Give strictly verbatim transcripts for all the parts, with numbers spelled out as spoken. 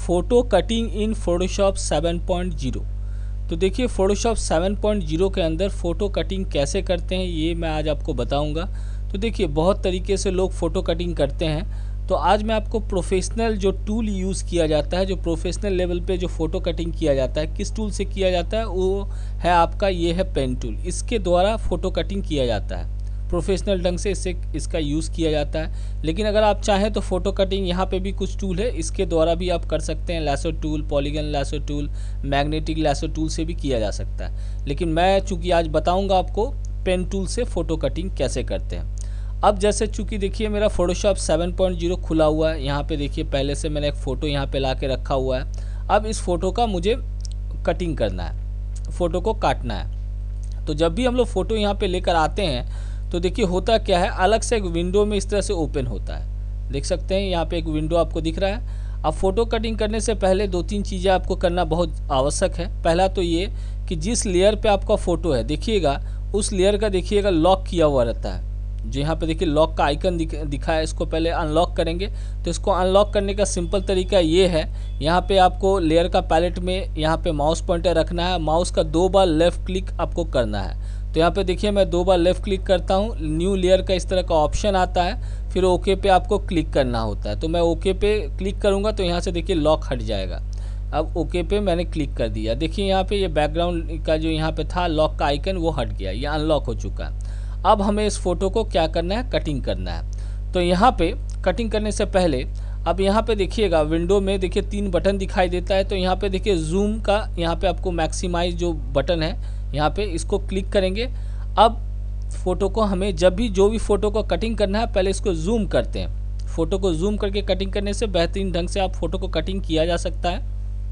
Photo cutting in Photoshop seven point zero. तो देखिए Photoshop seven point zero के अंदर फ़ोटो कटिंग कैसे करते हैं ये मैं आज आपको बताऊंगा। तो देखिए बहुत तरीके से लोग फ़ोटो कटिंग करते हैं, तो आज मैं आपको प्रोफेशनल जो टूल यूज़ किया जाता है, जो प्रोफेशनल लेवल पे जो फ़ोटो कटिंग किया जाता है, किस टूल से किया जाता है वो है आपका ये है पेन टूल। इसके द्वारा फ़ोटो कटिंग किया जाता है, प्रोफेशनल ढंग से इससे इसका यूज़ किया जाता है। लेकिन अगर आप चाहें तो फ़ोटो कटिंग यहाँ पे भी कुछ टूल है, इसके द्वारा भी आप कर सकते हैं। Lasso tool, polygon lasso tool, magnetic lasso tool से भी किया जा सकता है। लेकिन मैं चूँकि आज बताऊँगा आपको पेन टूल से फ़ोटो कटिंग कैसे करते हैं। अब जैसे चूँकि देखिए मेरा फोटोशॉप सेवन पॉइंट ज़ीरो खुला हुआ है, यहाँ पे देखिए पहले से मैंने एक फ़ोटो यहाँ पे ला के रखा हुआ है। अब इस फ़ोटो का मुझे कटिंग करना है, फ़ोटो को काटना है। तो जब भी हम लोग फ़ोटो यहाँ पे लेकर आते हैं तो देखिए होता क्या है, अलग से एक विंडो में इस तरह से ओपन होता है, देख सकते हैं यहाँ पे एक विंडो आपको दिख रहा है। अब फ़ोटो कटिंग करने से पहले दो तीन चीज़ें आपको करना बहुत आवश्यक है। पहला तो ये कि जिस लेयर पे आपका फ़ोटो है देखिएगा उस लेयर का देखिएगा लॉक किया हुआ रहता है। जो यहाँ पे देखिए लॉक का आइकन दिख, दिखा है, इसको पहले अनलॉक करेंगे। तो इसको अनलॉक करने का सिंपल तरीका ये है, यहाँ पे आपको लेयर का पैलेट में यहाँ पे माउस पॉइंटर रखना है, माउस का दो बार लेफ़्ट क्लिक आपको करना है। तो यहाँ पे देखिए मैं दो बार लेफ़्ट क्लिक करता हूँ, न्यू लेयर का इस तरह का ऑप्शन आता है, फिर ओके पे आपको क्लिक करना होता है। तो मैं ओके पे क्लिक करूँगा तो यहाँ से देखिए लॉक हट जाएगा। अब ओके पे मैंने क्लिक कर दिया, देखिए यहाँ पे ये बैकग्राउंड का जो यहाँ पे था लॉक का आइकन वो हट गया, ये अनलॉक हो चुका है। अब हमें इस फ़ोटो को क्या करना है, कटिंग करना है। तो यहाँ पे कटिंग करने से पहले अब यहाँ पे देखिएगा विंडो में देखिए तीन बटन दिखाई देता है। तो यहाँ पे देखिए जूम का यहाँ पे आपको मैक्सिमाइज जो बटन है यहाँ पे इसको क्लिक करेंगे। अब फ़ोटो को हमें जब भी जो भी फ़ोटो को कटिंग करना है पहले इसको जूम करते हैं। फ़ोटो को जूम करके कटिंग करने से बेहतरीन ढंग से आप फ़ोटो को कटिंग किया जा सकता है।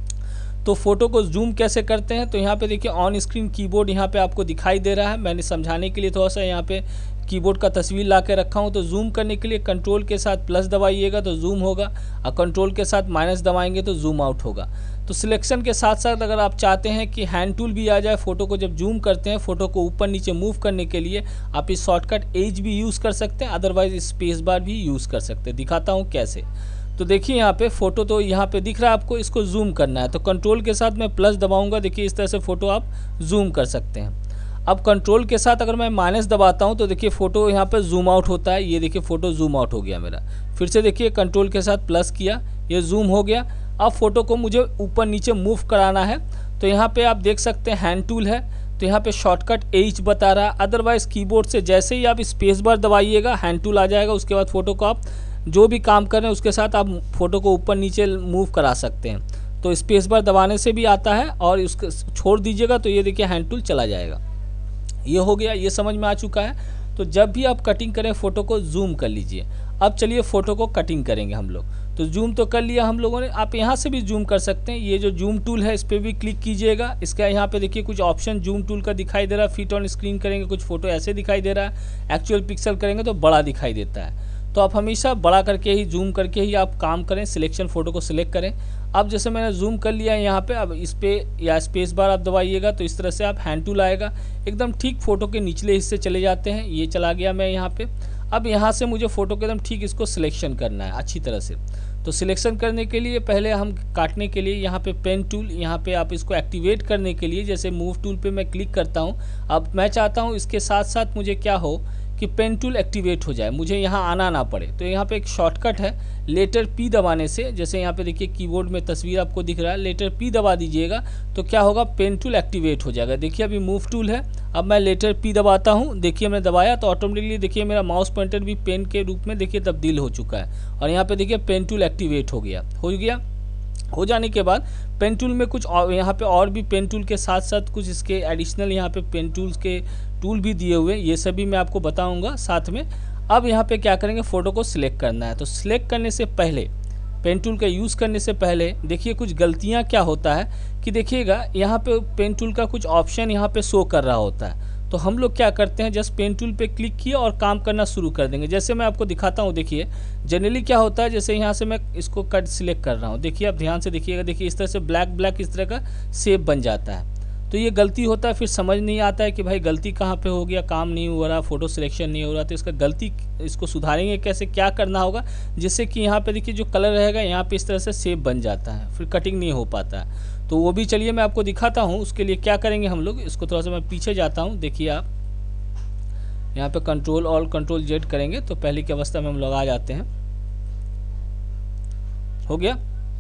तो फ़ोटो को जूम कैसे करते हैं, तो यहाँ पे देखिए ऑन स्क्रीन कीबोर्ड यहाँ पे आपको दिखाई दे रहा है। मैंने समझाने के लिए थोड़ा सा यहाँ पे कीबोर्ड का तस्वीर ला के रखा हूँ। तो जूम करने के लिए कंट्रोल के साथ प्लस दबाइएगा तो जूम होगा, और कंट्रोल के साथ माइनस दबाएंगे तो जूम आउट होगा। तो सिलेक्शन के साथ साथ अगर आप चाहते हैं कि हैंड टूल भी आ जाए, फ़ोटो को जब जूम करते हैं फ़ोटो को ऊपर नीचे मूव करने के लिए आप इस शॉर्टकट एज भी यूज़ कर सकते हैं, अदरवाइज स्पेस बार भी यूज़ कर सकते हैं। दिखाता हूँ कैसे। तो देखिए यहाँ पे फ़ोटो तो यहाँ पे दिख रहा है आपको, इसको जूम करना है तो कंट्रोल के साथ मैं प्लस दबाऊंगा, देखिए इस तरह से फ़ोटो आप जूम कर सकते हैं। अब कंट्रोल के साथ अगर मैं माइनस दबाता हूँ तो देखिए फ़ोटो यहाँ पे जूम आउट होता है, ये देखिए फ़ोटो जूम आउट हो गया मेरा। फिर से देखिए कंट्रोल के साथ प्लस किया, ये जूम हो गया। अब फ़ोटो को मुझे ऊपर नीचे मूव कराना है तो यहाँ पर आप देख सकते हैं हैंड टूल है, तो यहाँ पे शॉर्टकट एच बता रहा है। अदरवाइज़ कीबोर्ड से जैसे ही आप स्पेस बार दबाइएगा हैंड टूल आ जाएगा, उसके बाद फ़ोटो को आप जो भी काम कर रहे हैं उसके साथ आप फ़ोटो को ऊपर नीचे मूव करा सकते हैं। तो स्पेस बार दबाने से भी आता है, और उसको छोड़ दीजिएगा तो ये देखिए हैंड टूल चला जाएगा। ये हो गया, ये समझ में आ चुका है। तो जब भी आप कटिंग करें फ़ोटो को जूम कर लीजिए। अब चलिए फ़ोटो को कटिंग करेंगे हम लोग। तो जूम तो कर लिया हम लोगों ने, आप यहाँ से भी जूम कर सकते हैं। ये जो जूम टूल है इस पर भी क्लिक कीजिएगा। इसका यहाँ पे देखिए कुछ ऑप्शन जूम टूल का दिखाई दे रहा है। फिट ऑन स्क्रीन करेंगे कुछ फ़ोटो ऐसे दिखाई दे रहा है, एक्चुअल पिक्सल करेंगे तो बड़ा दिखाई देता है। तो आप हमेशा बड़ा करके ही जूम करके ही आप काम करें, सिलेक्शन फ़ोटो को सिलेक्ट करें। अब जैसे मैंने जूम कर लिया है यहाँ पे, अब इस पर या स्पेस बार आप दबाइएगा तो इस तरह से आप हैंड टूल आएगा, एकदम ठीक फ़ोटो के निचले हिस्से चले जाते हैं। ये चला गया मैं यहाँ पे। अब यहाँ से मुझे फ़ोटो के एकदम ठीक इसको सिलेक्शन करना है अच्छी तरह से। तो सिलेक्शन करने के लिए पहले हम काटने के लिए यहाँ पे पेन टूल, यहाँ पे आप इसको एक्टिवेट करने के लिए जैसे मूव टूल पे मैं क्लिक करता हूँ। अब मैं चाहता हूँ इसके साथ साथ मुझे क्या हो कि पेन टूल एक्टिवेट हो जाए, मुझे यहाँ आना ना पड़े। तो यहाँ पे एक शॉर्टकट है, लेटर पी दबाने से, जैसे यहाँ पे देखिए कीबोर्ड में तस्वीर आपको दिख रहा है, लेटर पी दबा दीजिएगा तो क्या होगा, पेन टूल एक्टिवेट हो जाएगा। देखिए अभी मूव टूल है, अब मैं लेटर पी दबाता हूँ, देखिए मैंने दबाया तो ऑटोमेटिकली देखिए मेरा माउस पॉइंटर भी पेन के रूप में देखिए तब्दील हो चुका है, और यहाँ पे देखिए पेन टूल एक्टिवेट हो गया हो गया हो जाने के बाद पेन टूल में कुछ और, यहाँ पे और भी पेन टूल के साथ साथ कुछ इसके एडिशनल यहाँ पे पेन टूल्स के टूल भी दिए हुए हैं, ये सभी मैं आपको बताऊंगा साथ में। अब यहाँ पे क्या करेंगे, फ़ोटो को सिलेक्ट करना है। तो सिलेक्ट करने से पहले, पेन टूल का यूज़ करने से पहले देखिए कुछ गलतियाँ क्या होता है कि देखिएगा यहाँ पे पेन टूल का कुछ ऑप्शन यहाँ पे शो कर रहा होता है। तो हम लोग क्या करते हैं, जस्ट पेन टूल पे क्लिक किया और काम करना शुरू कर देंगे। जैसे मैं आपको दिखाता हूँ, देखिए जनरली क्या होता है, जैसे यहाँ से मैं इसको कट सिलेक्ट कर रहा हूँ, देखिए आप ध्यान से देखिएगा, देखिए इस तरह से ब्लैक ब्लैक इस तरह का शेप बन जाता है। तो ये गलती होता है, फिर समझ नहीं आता है कि भाई गलती कहाँ पे हो गया, काम नहीं हो रहा, फ़ोटो सिलेक्शन नहीं हो रहा। तो इसका गलती इसको सुधारेंगे कैसे, क्या करना होगा जिससे कि यहाँ पे देखिए जो कलर रहेगा यहाँ पे इस तरह से शेप बन जाता है, फिर कटिंग नहीं हो पाता है। तो वो भी चलिए मैं आपको दिखाता हूँ। उसके लिए क्या करेंगे हम लोग, इसको थोड़ा सा मैं पीछे जाता हूँ। देखिए आप यहाँ पे कंट्रोल ऑल कंट्रोल जेड करेंगे तो पहले की अवस्था में हम लोग आ जाते हैं। हो गया।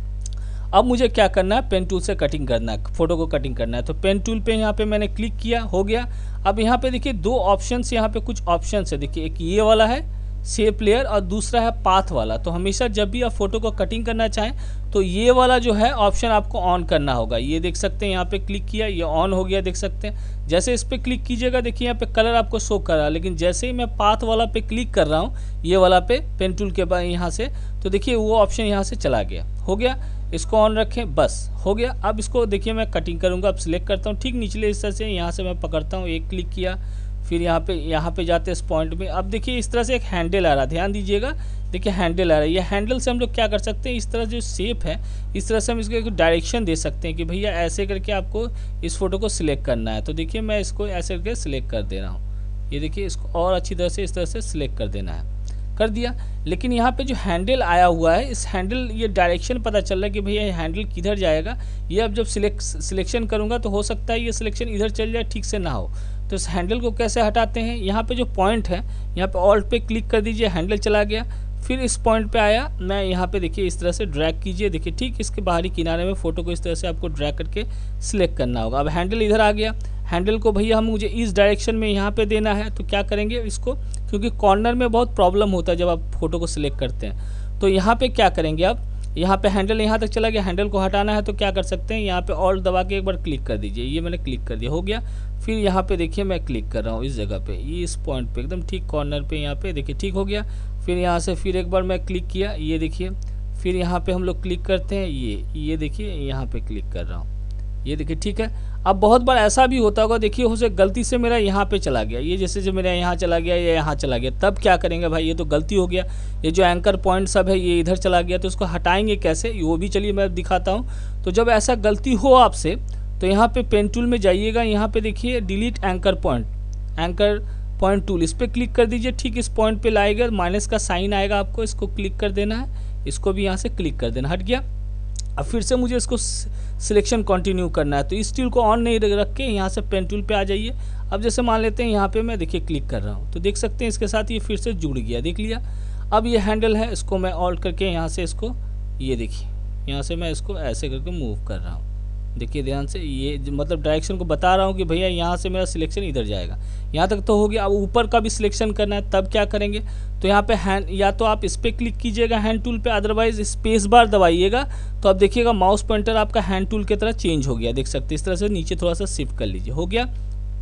अब मुझे क्या करना है, पेन टूल से कटिंग करना है, फोटो को कटिंग करना है। तो पेन टूल पे यहाँ पे मैंने क्लिक किया, हो गया। अब यहाँ पे देखिए दो ऑप्शंस, यहाँ पे कुछ ऑप्शंस है। देखिए एक ये वाला है शेप लेयर और दूसरा है पाथ वाला। तो हमेशा जब भी आप फोटो को कटिंग करना चाहें तो ये वाला जो है ऑप्शन आपको ऑन करना होगा। ये देख सकते हैं यहाँ पे क्लिक किया, ये ऑन हो गया, देख सकते हैं। जैसे इस पर क्लिक कीजिएगा देखिए यहाँ पे कलर आपको शो कर रहा है, लेकिन जैसे ही मैं पाथ वाला पे क्लिक कर रहा हूँ, ये वाला पे पेन टूल के बाद यहाँ से, तो देखिए वो ऑप्शन यहाँ से चला गया। हो गया, इसको ऑन रखें, बस हो गया। अब इसको देखिए मैं कटिंग करूँगा। अब सिलेक्ट करता हूँ ठीक निचले हिस्से से, यहाँ से मैं पकड़ता हूँ, एक क्लिक किया, फिर यहाँ पे यहाँ पे जाते हैं इस पॉइंट में। अब देखिए इस तरह से एक हैंडल आ रहा है, ध्यान दीजिएगा, देखिए हैंडल आ रहा है। ये हैंडल से हम लोग क्या कर सकते हैं, इस तरह जो शेप है इस तरह से हम इसको एक डायरेक्शन दे सकते हैं कि भैया ऐसे करके आपको इस फोटो को सिलेक्ट करना है। तो देखिए मैं इसको ऐसे करके सिलेक्ट कर दे रहा हूँ। ये देखिए इसको और अच्छी तरह से इस तरह से सिलेक्ट कर देना है, कर दिया। लेकिन यहाँ पे जो हैंडल आया हुआ है, इस हैंडल ये डायरेक्शन पता चल रहा है कि भैया ये हैंडल किधर जाएगा। ये अब जब सिलेक्ट सिलेक्शन करूँगा तो हो सकता है ये सिलेक्शन इधर चल जाए, ठीक से ना हो। तो इस हैंडल को कैसे हटाते हैं, यहाँ पे जो पॉइंट है यहाँ पे ऑल्ट पे क्लिक कर दीजिए, हैंडल चला गया। फिर इस पॉइंट पे आया, मैं यहाँ पे देखिए इस तरह से ड्रैग कीजिए, देखिए ठीक इसके बाहरी किनारे में फ़ोटो को इस तरह से आपको ड्रैग करके सिलेक्ट करना होगा। अब हैंडल इधर आ गया, हैंडल को भैया हम मुझे इस डायरेक्शन में यहाँ पे देना है। तो क्या करेंगे इसको, क्योंकि कॉर्नर में बहुत प्रॉब्लम होता है जब आप फोटो को सिलेक्ट करते हैं। तो यहाँ पे क्या करेंगे, आप यहाँ पे हैंडल यहाँ तक चला गया, हैंडल को हटाना है तो क्या कर सकते हैं, यहाँ पे ऑल्ट दबा के एक बार क्लिक कर दीजिए। ये मैंने क्लिक कर दिया, हो गया। फिर यहाँ पे देखिए मैं क्लिक कर रहा हूँ इस जगह पे, ये इस पॉइंट पे एकदम ठीक कॉर्नर पे, यहाँ पे देखिए ठीक हो गया। फिर यहाँ से फिर एक बार मैं क्लिक किया, ये देखिए। फिर यहाँ पे हम लोग क्लिक करते हैं, ये ये देखिए यहाँ पे क्लिक कर रहा हूँ, ये देखिए ठीक है। अब बहुत बार ऐसा भी होता होगा, देखिए हो सकता गलती से मेरा यहाँ पे चला गया, ये जैसे जो मेरा यहाँ चला गया, ये यहाँ चला गया, तब क्या करेंगे भाई, ये तो गलती हो गया। ये जो एंकर पॉइंट सब है ये इधर चला गया, तो इसको हटाएंगे कैसे, वो भी चलिए मैं दिखाता हूँ। तो जब ऐसा गलती हो आपसे तो यहाँ पे पेन टूल में जाइएगा, यहाँ पे देखिए delete anchor point, anchor point tool, इस पर क्लिक कर दीजिए। ठीक इस पॉइंट पे लाएगा, माइनस का साइन आएगा, आपको इसको क्लिक कर देना है, इसको भी यहाँ से क्लिक कर देना, हट गया। अब फिर से मुझे इसको सिलेक्शन कंटिन्यू करना है, तो इस टूल को ऑन नहीं रख के यहाँ से पेन टूल पे आ जाइए। अब जैसे मान लेते हैं यहाँ पे मैं देखिए क्लिक कर रहा हूँ, तो देख सकते हैं इसके साथ ये फिर से जुड़ गया, देख लिया। अब ये हैंडल है, इसको मैं ऑल्ट करके यहाँ से इसको, ये देखिए यहाँ से मैं इसको ऐसे करके मूव कर रहा हूँ, देखिए ध्यान से, ये मतलब डायरेक्शन को बता रहा हूँ कि भैया यहाँ से मेरा सिलेक्शन इधर जाएगा। यहाँ तक तो हो गया। अब ऊपर का भी सिलेक्शन करना है, तब क्या करेंगे, तो यहाँ पे हैंड, या तो आप इस पर क्लिक कीजिएगा हैंड टूल पे, अदरवाइज स्पेस बार दबाइएगा तो आप देखिएगा माउस पॉइंटर आपका हैंड टूल की तरह चेंज हो गया, देख सकते हैं। इस तरह से नीचे थोड़ा सा शिफ्ट कर लीजिए, हो गया।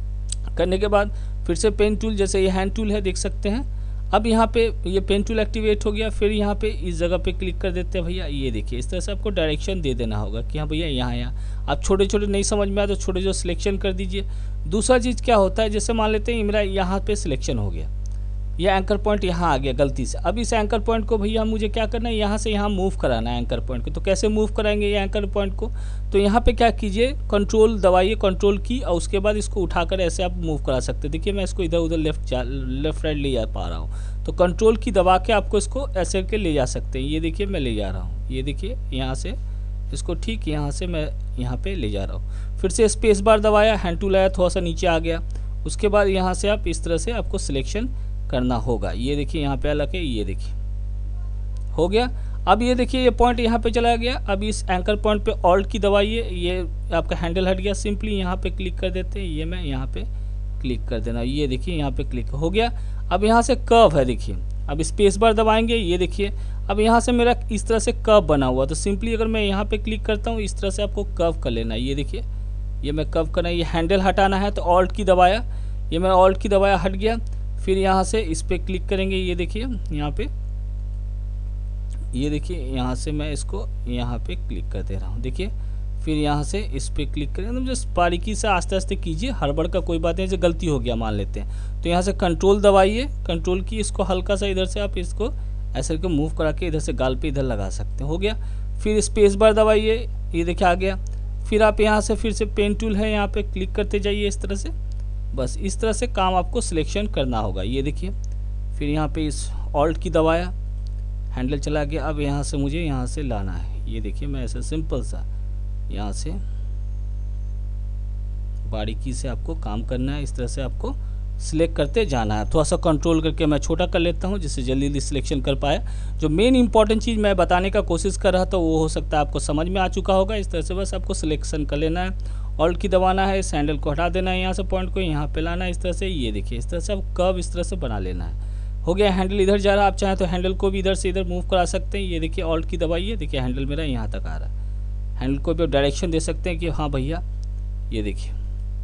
करने के बाद फिर से पेन टूल, जैसे ये हैंड टूल है देख सकते हैं। अब यहाँ पे ये पेन टूल एक्टिवेट हो गया। फिर यहाँ पे इस जगह पे क्लिक कर देते हैं भैया, ये देखिए इस तरह से आपको डायरेक्शन दे देना होगा कि हाँ भैया यहाँ यहाँ। आप छोटे छोटे नहीं समझ में आया तो छोटे जो सिलेक्शन कर दीजिए। दूसरा चीज़ क्या होता है, जैसे मान लेते हैं मेरा यहाँ पे सिलेक्शन हो गया, ये एंकर पॉइंट यहाँ आ गया गलती से। अब इस एंकर पॉइंट को भैया मुझे क्या करना है, यहाँ से यहाँ मूव कराना है एंकर पॉइंट को। तो कैसे मूव कराएंगे ये एंकर पॉइंट को, तो यहाँ पे क्या कीजिए, कंट्रोल दबाइए, कंट्रोल की, और उसके बाद इसको उठाकर ऐसे आप मूव करा सकते हैं। देखिए मैं इसको इधर उधर लेफ्ट लेफ्ट राइट ले जा पा रहा हूँ, तो कंट्रोल की दबा के आपको इसको ऐसे करके ले जा सकते हैं। ये देखिए मैं ले जा रहा हूँ, ये देखिए यहाँ से इसको ठीक यहाँ से मैं यहाँ पे ले जा रहा हूँ। फिर से स्पेस बार दबाया, हैंड टूल आया, थोड़ा सा नीचे आ गया। उसके बाद यहाँ से आप इस तरह से आपको सिलेक्शन करना होगा। ये देखिए यहाँ पे अलग है, ये देखिए हो गया। अब ये देखिए ये पॉइंट यहाँ पे चला गया। अब इस एंकर पॉइंट पे ऑल्ट की दबाइए, ये आपका हैंडल हट गया। सिंपली यहाँ पे क्लिक कर देते हैं, ये मैं यहाँ पे क्लिक कर देना, ये देखिए यहाँ पे क्लिक हो गया। अब यहाँ से कर्व है, देखिए अब स्पेस बार दबाएंगे, ये देखिए अब यहाँ से मेरा इस तरह से कर्व बना हुआ। तो सिंपली अगर मैं यहाँ पे क्लिक करता हूँ, इस तरह से आपको कर्व कर लेना है। ये देखिए ये मैं कर्व करना है, ये हैंडल हटाना है तो ऑल्ट की दबाया, ये मैं ऑल्ट की दबाया, हट गया। फिर यहाँ से इस पर क्लिक करेंगे, ये देखिए यहाँ पे, ये देखिए यहाँ से मैं इसको यहाँ पे क्लिक कर दे रहा हूँ, देखिए। फिर यहाँ से इस पर क्लिक करें, मतलब जस्ट बारीकी से आस्ते आस्ते कीजिए, हड़बड़ का कोई बात नहीं। जैसे गलती हो गया मान लेते हैं, तो यहाँ से कंट्रोल दबाइए, कंट्रोल की, इसको हल्का सा इधर से आप इसको ऐसे करके मूव करा के इधर से गाल पे इधर लगा सकते हैं, हो गया। फिर स्पेस बार दबाइए, ये देखिए आ गया। फिर आप यहाँ से फिर से पेन टूल है, यहाँ पे क्लिक करते जाइए इस तरह से। बस इस तरह से काम आपको सिलेक्शन करना होगा। ये देखिए, फिर यहाँ पे इस ऑल्ट की दबाया, हैंडल चला गया। अब यहाँ से मुझे यहाँ से लाना है। ये देखिए, मैं ऐसे सिंपल सा यहाँ से बारीकी से आपको काम करना है। इस तरह से आपको सिलेक्ट करते जाना है। थोड़ा सा कंट्रोल करके मैं छोटा कर लेता हूँ, जिससे जल्दी जल्दी सिलेक्शन कर पाया। जो मेन इंपॉर्टेंट चीज़ मैं बताने का कोशिश कर रहा था वो हो सकता है आपको समझ में आ चुका होगा। इस तरह से बस आपको सिलेक्शन कर लेना है, ऑल्ट की दबाना है, इस हैंडल को हटा देना है, यहाँ से पॉइंट को यहाँ पे लाना है इस तरह से। ये देखिए, इस तरह से आप कर्व इस तरह से बना लेना है। हो गया, हैंडल इधर जा रहा है, आप चाहें तो हैंडल को भी इधर से इधर मूव करा सकते हैं। ये देखिए, ऑल्ट की दबाइए, देखिए हैंडल मेरा यहाँ तक आ रहा है। हैंडल को भी डायरेक्शन दे सकते हैं कि हाँ भैया, ये देखिए,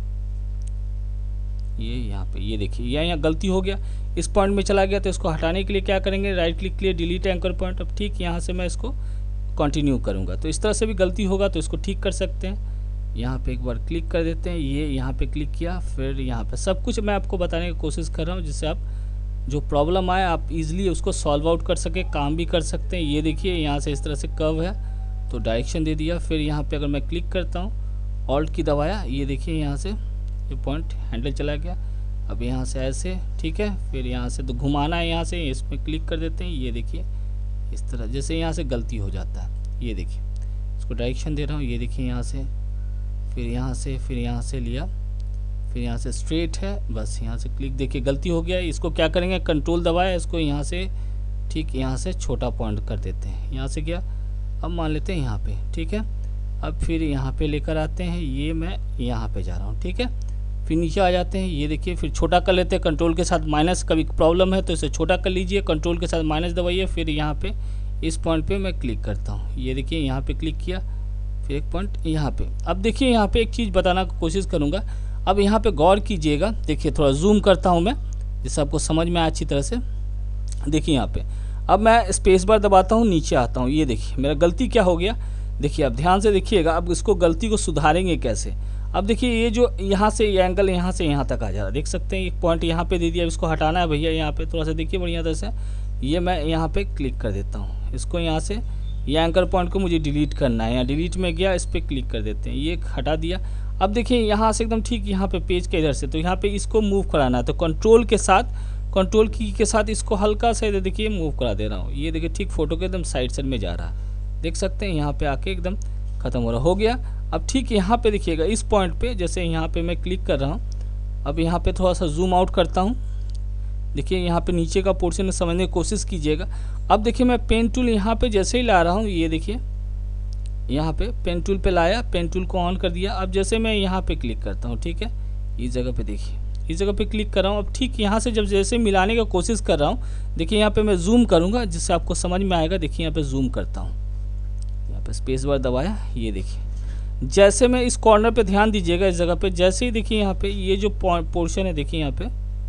ये यहाँ पे, ये देखिए, यहाँ यहाँ गलती हो गया, इस पॉइंट में चला गया। तो इसको हटाने के लिए क्या करेंगे, राइट क्लिक किए, डिलीट एंकर पॉइंट। अब ठीक यहाँ से मैं इसको कंटिन्यू करूँगा। तो इस तरह से भी गलती होगा तो इसको ठीक कर सकते हैं। यहाँ पे एक बार क्लिक कर देते हैं, ये यहाँ पे क्लिक किया, फिर यहाँ पे सब कुछ मैं आपको बताने की कोशिश कर रहा हूँ, जिससे आप जो प्रॉब्लम आए आप इजीली उसको सॉल्व आउट कर सके, काम भी कर सकते हैं। ये देखिए, यहाँ से इस तरह से कर्व है तो डायरेक्शन दे दिया। फिर यहाँ पे अगर मैं क्लिक करता हूँ, ऑल्ट की दबाया, ये देखिए यहाँ से ये पॉइंट हैंडल चला गया। अब यहाँ से ऐसे, ठीक है, फिर यहाँ से तो घुमाना है, यहाँ से इसमें क्लिक कर देते हैं। ये देखिए, इस तरह जैसे यहाँ से गलती हो जाता है। ये देखिए, इसको डायरेक्शन दे रहा हूँ। ये देखिए, यहाँ से फिर यहाँ से फिर यहाँ से लिया, फिर यहाँ से स्ट्रेट है, बस यहाँ से क्लिक, देखिए गलती हो गया। इसको क्या करेंगे, कंट्रोल दबाया, इसको यहाँ से ठीक यहाँ से छोटा पॉइंट कर देते हैं। यहाँ से क्या, अब मान लेते हैं यहाँ पे, ठीक है। अब फिर यहाँ पे लेकर आते हैं, ये मैं यहाँ पे जा रहा हूँ, ठीक है। फिर नीचे आ जाते हैं, ये देखिए, फिर छोटा कर लेते हैं कंट्रोल के साथ माइनस। कभी प्रॉब्लम है तो इसे छोटा कर लीजिए, कंट्रोल के साथ माइनस दबाइए। फिर यहाँ पे इस पॉइंट पे मैं क्लिक करता हूँ। ये देखिए, यहाँ पे क्लिक किया, फिर एक पॉइंट यहाँ पे। अब देखिए, यहाँ पे एक चीज़ बताना की कोशिश करूँगा। अब यहाँ पे गौर कीजिएगा, देखिए थोड़ा जूम करता हूँ मैं, जिससे आपको समझ में आए अच्छी तरह से। देखिए यहाँ पे, अब मैं स्पेस बार दबाता हूँ, नीचे आता हूँ। ये देखिए, मेरा गलती क्या हो गया, देखिए अब ध्यान से देखिएगा। अब इसको गलती को सुधारेंगे कैसे। अब देखिए, ये जो यहाँ से ये एंगल यहाँ से यहाँ तक आ जा रहा है, देख सकते हैं। एक पॉइंट यहाँ पे दे दिया, इसको हटाना है भैया। यहाँ पे थोड़ा सा देखिए बढ़िया तरह से, ये मैं यहाँ पे क्लिक कर देता हूँ। इसको यहाँ से ये एंकर पॉइंट को मुझे डिलीट करना है, यहाँ डिलीट में गया, इस पर क्लिक कर देते हैं, ये हटा दिया। अब देखिए यहाँ से एकदम ठीक यहाँ पे पेज के इधर से, तो यहाँ पे इसको मूव कराना है। तो कंट्रोल के साथ, कंट्रोल की के साथ इसको हल्का सा इधर देखिए मूव करा दे रहा हूँ। ये देखिए, ठीक फोटो के एकदम साइड साइड में जा रहा है, देख सकते हैं। यहाँ पे आके एकदम ख़त्म हो रहा, हो गया। अब ठीक यहाँ पे देखिएगा, इस पॉइंट पे जैसे यहाँ पे मैं क्लिक कर रहा हूँ। अब यहाँ पे थोड़ा सा जूम आउट करता हूँ। देखिए यहाँ पे नीचे का पोर्शन समझने की कोशिश कीजिएगा। अब देखिए, मैं पेन टूल यहाँ पे जैसे ही ला रहा हूँ, ये देखिए यहाँ पे पेन टूल पे लाया, पेन टूल को ऑन कर दिया। अब जैसे मैं यहाँ पे क्लिक करता हूँ, ठीक है, इस जगह पे देखिए, इस जगह पे क्लिक कर रहा हूँ। अब ठीक यहाँ से जब जैसे मिलाने की कोशिश कर रहा हूँ, देखिए यहाँ पे मैं जूम करूँगा, जिससे आपको समझ में आएगा। देखिए यहाँ पे जूम करता हूँ, यहाँ पे स्पेस बार दबाया। ये देखिए, जैसे मैं इस कॉर्नर पे ध्यान दीजिएगा, इस जगह पे जैसे ही देखिए यहाँ पे ये जो पोर्शन है, देखिए यहाँ पे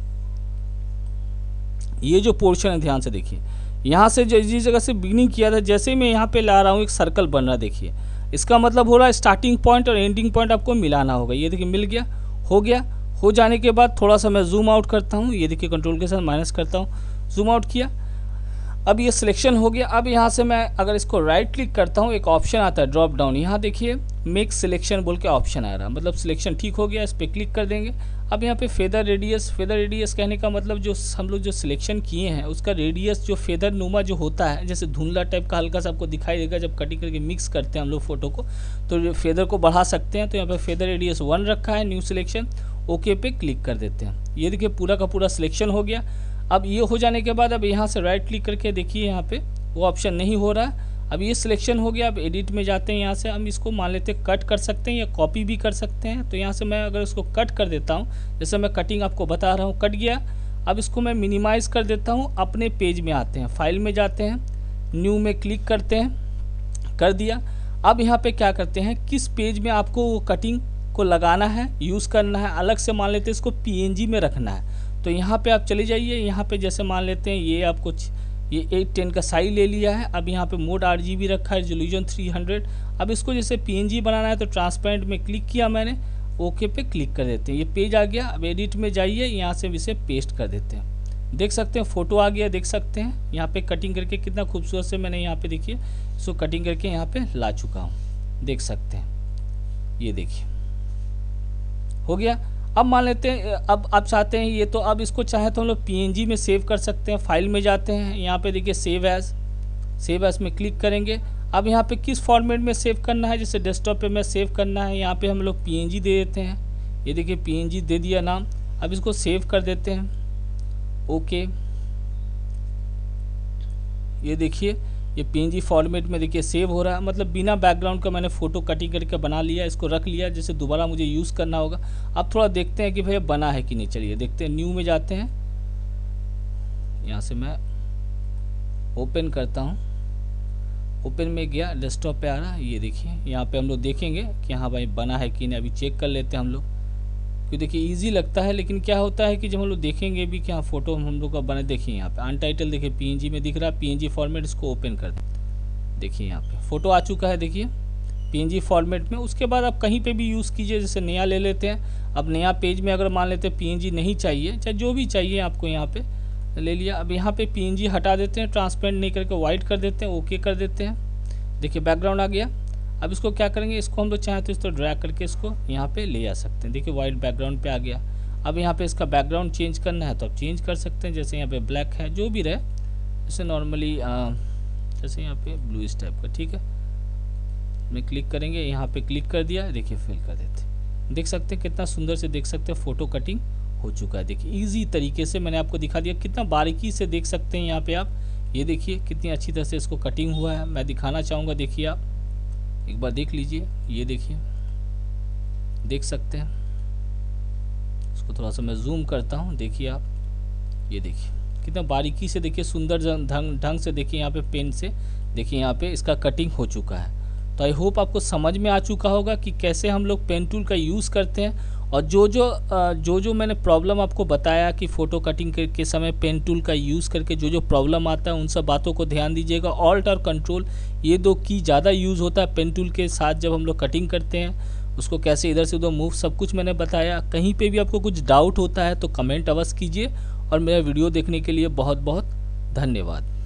ये जो पोर्शन है, ध्यान से देखिए, यहाँ से जो जिस जगह से बिगिनिंग किया था, जैसे ही मैं यहाँ पे ला रहा हूँ, एक सर्कल बन रहा है। देखिए, इसका मतलब हो रहा है स्टार्टिंग पॉइंट और एंडिंग पॉइंट आपको मिलाना होगा। ये देखिए, मिल गया, हो गया। हो जाने के बाद थोड़ा सा मैं जूम आउट करता हूँ। ये देखिए, कंट्रोल के साथ माइनस करता हूँ, जूम आउट किया। अब ये सिलेक्शन हो गया। अब यहाँ से मैं अगर इसको राइट क्लिक करता हूँ, एक ऑप्शन आता है ड्रॉप डाउन, यहाँ देखिए मेक सिलेक्शन बोल के ऑप्शन आ रहा है, मतलब सिलेक्शन ठीक हो गया। इस पर क्लिक कर देंगे। अब यहाँ पे फेदर रेडियस, फेदर रेडियस कहने का मतलब जो हम लोग जो सिलेक्शन किए हैं उसका रेडियस जो फेदर नुमा जो होता है, जैसे धुंधला टाइप का हल्का सा आपको दिखाई देगा जब कटिंग करके मिक्स करते हैं हम लोग फोटो को, तो फेदर को बढ़ा सकते हैं। तो यहाँ पे फेदर रेडियस वन रखा है, न्यू सिलेक्शन, ओके पे क्लिक कर देते हैं। ये देखिए, पूरा का पूरा सिलेक्शन हो गया। अब ये हो जाने के बाद अब यहाँ से राइट क्लिक करके देखिए, यहाँ पे वो ऑप्शन नहीं हो रहा है। अब ये सिलेक्शन हो गया। अब एडिट में जाते हैं, यहाँ से हम इसको मान लेते हैं कट कर सकते हैं या कॉपी भी कर सकते हैं। तो यहाँ से मैं अगर इसको कट कर देता हूँ, जैसे मैं कटिंग आपको बता रहा हूँ, कट गया। अब इसको मैं मिनिमाइज़ कर देता हूँ। अपने पेज में आते हैं, फाइल में जाते हैं, न्यू में क्लिक करते हैं, कर दिया। अब यहाँ पे क्या करते हैं, किस पेज में आपको वो कटिंग को लगाना है, यूज़ करना है, अलग से मान लेते हैं इसको पीएनजी में रखना है। तो यहाँ पे आप चले जाइए, यहाँ पे जैसे मान लेते हैं ये आपको ये एट टेन का साइज ले लिया है। अब यहाँ पे मोड आर जी बी रखा है, रेजोल्यूशन थ्री हंड्रेड। अब इसको जैसे पीएनजी बनाना है तो ट्रांसपेरेंट में क्लिक किया मैंने, ओके पे क्लिक कर देते हैं, ये पेज आ गया। अब एडिट में जाइए, यहाँ से इसे पेस्ट कर देते हैं, देख सकते हैं फोटो आ गया, देख सकते हैं यहाँ पे कटिंग करके कितना खूबसूरत से मैंने यहाँ पे देखिए इसको कटिंग करके यहाँ पे ला चुका हूँ, देख सकते हैं। ये देखिए हो गया। अब मान लेते हैं अब आप चाहते हैं ये, तो अब इसको चाहे तो हम लोग पीएनजी में सेव कर सकते हैं। फाइल में जाते हैं, यहाँ पे देखिए सेव एज, सेव एज में क्लिक करेंगे। अब यहाँ पे किस फॉर्मेट में सेव करना है, जैसे डेस्कटॉप पे में सेव करना है, यहाँ पे हम लोग पीएनजी दे देते हैं। ये देखिए पीएनजी दे दिया नाम। अब इसको सेव कर देते हैं। ओके, ये देखिए ये पीएनजी फॉर्मेट में देखिए सेव हो रहा है, मतलब बिना बैकग्राउंड का मैंने फ़ोटो कटिंग करके बना लिया, इसको रख लिया, जैसे दोबारा मुझे यूज़ करना होगा। अब थोड़ा देखते हैं कि भैया बना है कि नहीं। चलिए देखते हैं, न्यू में जाते हैं, यहाँ से मैं ओपन करता हूँ। ओपन में गया, डेस्कटॉप पे आ रहा है। ये देखिए यहाँ पे हम लोग देखेंगे कि हाँ भाई बना है कि नहीं। अभी चेक कर लेते हैं हम लोग, क्योंकि देखिए इजी लगता है, लेकिन क्या होता है कि जब हम लोग देखेंगे भी कि हाँ फोटो हम लोग का बने। देखिए यहाँ पे अनटाइटल देखिए पीएनजी में दिख रहा है, पीएनजी फॉर्मेट। इसको ओपन कर दे, देखिए यहाँ पे फ़ोटो आ चुका है, देखिए पीएनजी फॉर्मेट में। उसके बाद आप कहीं पे भी यूज़ कीजिए, जैसे नया ले लेते हैं। अब नया पेज में अगर मान लेते हैं पीएनजी नहीं चाहिए, चाहे जो भी चाहिए आपको, यहाँ पे ले लिया। अब यहाँ पे पीएनजी हटा देते हैं, ट्रांसपेरेंट नहीं करके वाइट कर देते हैं, ओके कर देते हैं। देखिए बैकग्राउंड आ गया। अब इसको क्या करेंगे, इसको हम लोग चाहें तो इसको ड्रैग करके इसको यहाँ पे ले आ सकते हैं। देखिए वाइट बैकग्राउंड पे आ गया। अब यहाँ पे इसका बैकग्राउंड चेंज करना है तो आप चेंज कर सकते हैं, जैसे यहाँ पे ब्लैक है, जो भी रहे, जैसे नॉर्मली जैसे यहाँ पे ब्लू इस टाइप का, ठीक है। मैं क्लिक करेंगे, यहाँ पे क्लिक कर दिया, देखिए फिल कर देते। देख सकते हैं कितना सुंदर से, देख सकते हैं फ़ोटो कटिंग हो चुका है। देखिए ईजी तरीके से मैंने आपको दिखा दिया, कितना बारीकी से देख सकते हैं यहाँ पे आप। ये देखिए कितनी अच्छी तरह से इसको कटिंग हुआ है। मैं दिखाना चाहूँगा, देखिए आप एक बार देख लीजिए। ये देखिए देख सकते हैं, इसको थोड़ा सा मैं जूम करता हूँ, देखिए आप। ये देखिए कितना बारीकी से, देखिए सुंदर ढंग ढंग से, देखिए यहाँ पे पेन से, देखिए यहाँ पे इसका कटिंग हो चुका है। तो आई होप आपको समझ में आ चुका होगा कि कैसे हम लोग पेन टूल का यूज़ करते हैं। और जो जो जो जो मैंने प्रॉब्लम आपको बताया कि फ़ोटो कटिंग के समय पेन टूल का यूज़ करके जो जो प्रॉब्लम आता है, उन सब बातों को ध्यान दीजिएगा। ऑल्ट और कंट्रोल, ये दो की ज़्यादा यूज़ होता है पेन टूल के साथ जब हम लोग कटिंग करते हैं। उसको कैसे इधर से उधर मूव, सब कुछ मैंने बताया। कहीं पे भी आपको कुछ डाउट होता है तो कमेंट अवश्य कीजिए। और मेरा वीडियो देखने के लिए बहुत बहुत धन्यवाद।